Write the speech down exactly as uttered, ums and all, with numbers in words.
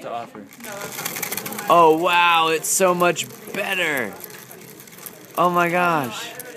to offer. Oh wow, it's so much better. Oh my gosh.